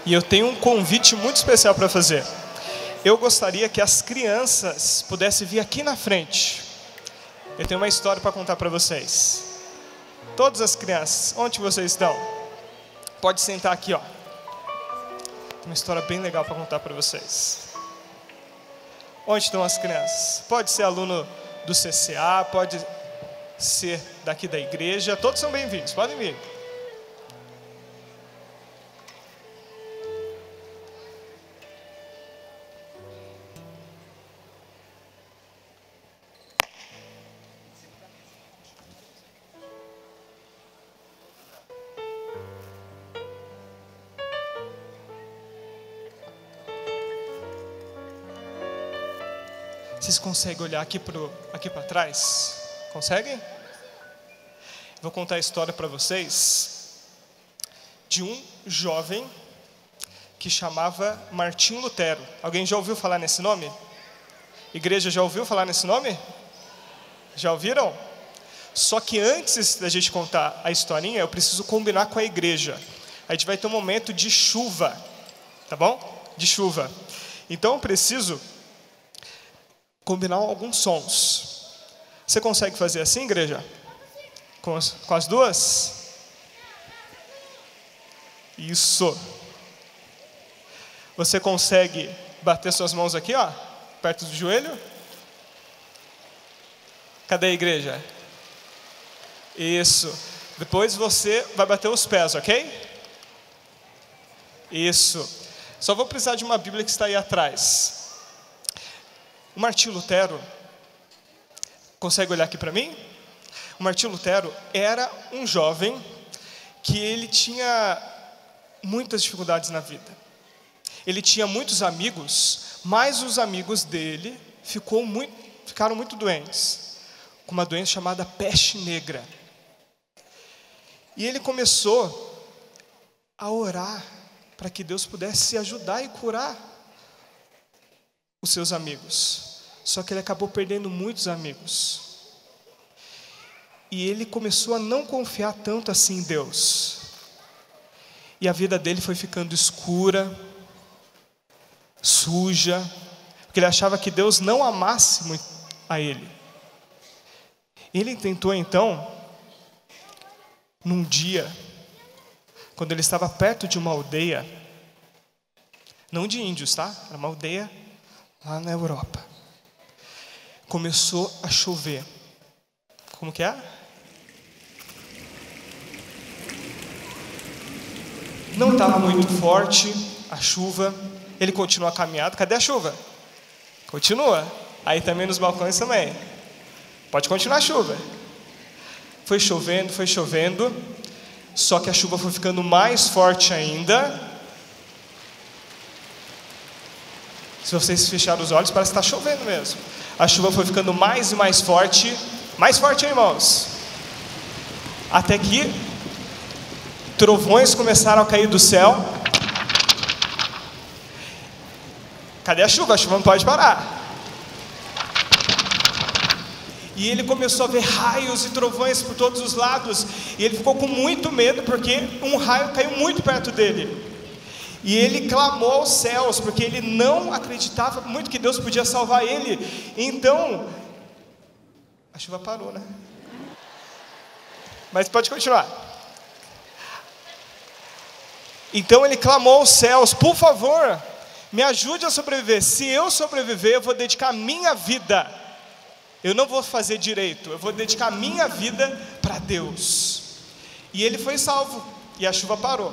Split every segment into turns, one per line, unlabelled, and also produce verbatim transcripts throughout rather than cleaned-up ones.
E eu tenho um convite muito especial para fazer. Eu gostaria que as crianças pudessem vir aqui na frente. Eu tenho uma história para contar para vocês. Todas as crianças, onde vocês estão? Pode sentar aqui, ó. Tem uma história bem legal para contar para vocês. Onde estão as crianças? Pode ser aluno do C C A, pode ser daqui da igreja. Todos são bem-vindos, podem vir. Vocês conseguem olhar aqui para aqui para trás? Conseguem? Vou contar a história para vocês de um jovem que chamava Martinho Lutero. Alguém já ouviu falar nesse nome? Igreja já ouviu falar nesse nome? Já ouviram? Só que antes da gente contar a historinha, eu preciso combinar com a igreja. A gente vai ter um momento de chuva, tá bom? De chuva. Então eu preciso combinar alguns sons. Você consegue fazer assim, igreja? Com as, com as duas? Isso. Você consegue bater suas mãos aqui, ó, perto do joelho? Cadê a igreja? Isso. Depois você vai bater os pés, ok? Isso. Só vou precisar de uma Bíblia que está aí atrás. O Martinho Lutero, consegue olhar aqui para mim? O Martinho Lutero era um jovem que ele tinha muitas dificuldades na vida. Ele tinha muitos amigos, mas os amigos dele ficou muito, ficaram muito doentes, com uma doença chamada peste negra. E ele começou a orar para que Deus pudesse ajudar e curar os seus amigos. Só que ele acabou perdendo muitos amigos. E ele começou a não confiar tanto assim em Deus. E a vida dele foi ficando escura, suja, porque ele achava que Deus não amasse muito a ele. Ele tentou então, num dia, quando ele estava perto de uma aldeia, não de índios, tá? Era uma aldeia lá na Europa. Começou a chover. Como que é? Não estava muito forte a chuva. Ele continua a caminhada. Cadê a chuva? Continua. Aí também nos balcões também. Pode continuar a chuva. Foi chovendo, foi chovendo. Só que a chuva foi ficando mais forte ainda. Se vocês fecharem os olhos, parece que está chovendo mesmo. A chuva foi ficando mais e mais forte. Mais forte, irmãos. Até que trovões começaram a cair do céu. Cadê a chuva? A chuva não pode parar. E ele começou a ver raios e trovões por todos os lados. E ele ficou com muito medo, porque um raio caiu muito perto dele. E ele clamou aos céus, porque ele não acreditava muito que Deus podia salvar ele. Então, a chuva parou, né? Mas pode continuar. Então ele clamou aos céus: por favor, me ajude a sobreviver. Se eu sobreviver, eu vou dedicar a minha vida. Eu não vou fazer direito, eu vou dedicar a minha vida para Deus. E ele foi salvo, e a chuva parou.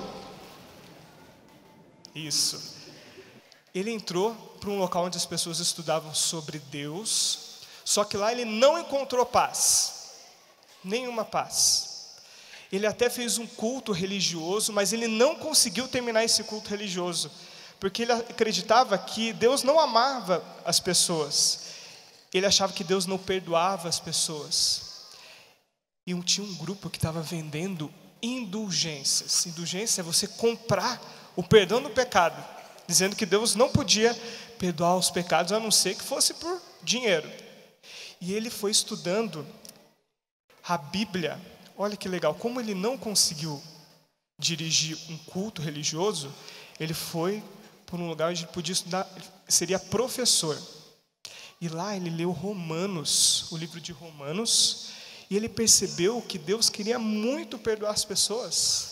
Isso. Ele entrou para um local onde as pessoas estudavam sobre Deus, só que lá ele não encontrou paz, nenhuma paz. Ele até fez um culto religioso, mas ele não conseguiu terminar esse culto religioso, porque ele acreditava que Deus não amava as pessoas. Ele achava que Deus não perdoava as pessoas. E tinha um grupo que estava vendendo indulgências. Indulgência é você comprar o perdão do pecado, dizendo que Deus não podia perdoar os pecados, a não ser que fosse por dinheiro. E ele foi estudando a Bíblia. Olha que legal, como ele não conseguiu dirigir um culto religioso, ele foi para um lugar onde ele podia estudar, seria professor. E lá ele leu Romanos, o livro de Romanos, e ele percebeu que Deus queria muito perdoar as pessoas.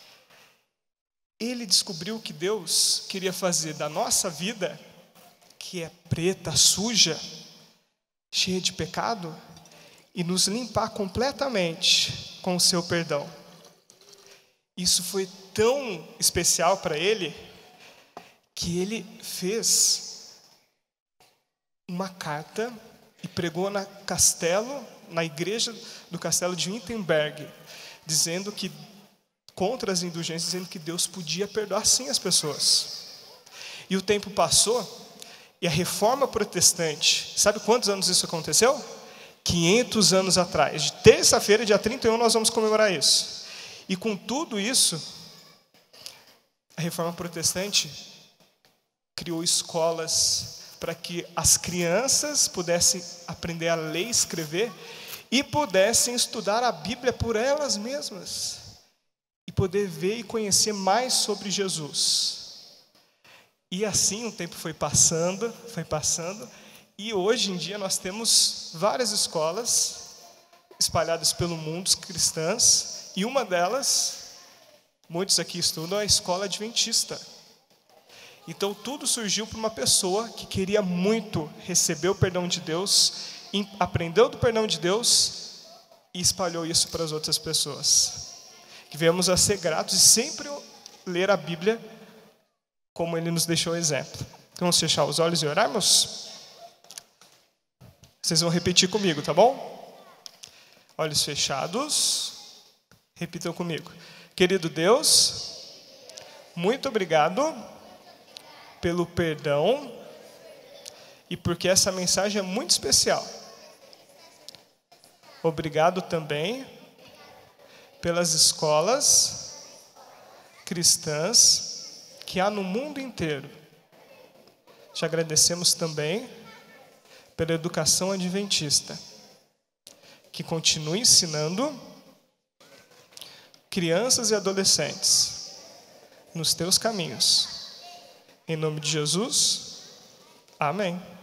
Ele descobriu que Deus queria fazer da nossa vida, que é preta, suja, cheia de pecado, e nos limpar completamente com o seu perdão. Isso foi tão especial para ele, que ele fez uma carta e pregou na castelo, na igreja do castelo de Wittenberg, dizendo que, contra as indulgências, dizendo que Deus podia perdoar sim as pessoas. E o tempo passou, e a reforma protestante, sabe quantos anos isso aconteceu? quinhentos anos atrás. De terça-feira, dia trinta e um, nós vamos comemorar isso. E com tudo isso, a reforma protestante criou escolas para que as crianças pudessem aprender a ler e escrever e pudessem estudar a Bíblia por elas mesmas e poder ver e conhecer mais sobre Jesus. E assim o tempo foi passando, foi passando, e hoje em dia nós temos várias escolas espalhadas pelo mundo, cristãs, e uma delas, muitos aqui estudam, é a escola adventista. Então tudo surgiu por uma pessoa que queria muito receber o perdão de Deus, aprendeu do perdão de Deus e espalhou isso para as outras pessoas. Que venhamos a ser gratos e sempre ler a Bíblia como ele nos deixou exemplo. Vamos fechar os olhos e orarmos? Vocês vão repetir comigo, tá bom? Olhos fechados. Repitam comigo. Querido Deus, muito obrigado pelo perdão e porque essa mensagem é muito especial. Obrigado também pelas escolas cristãs que há no mundo inteiro. Te agradecemos também pela educação adventista, que continua ensinando crianças e adolescentes nos teus caminhos. Em nome de Jesus, amém.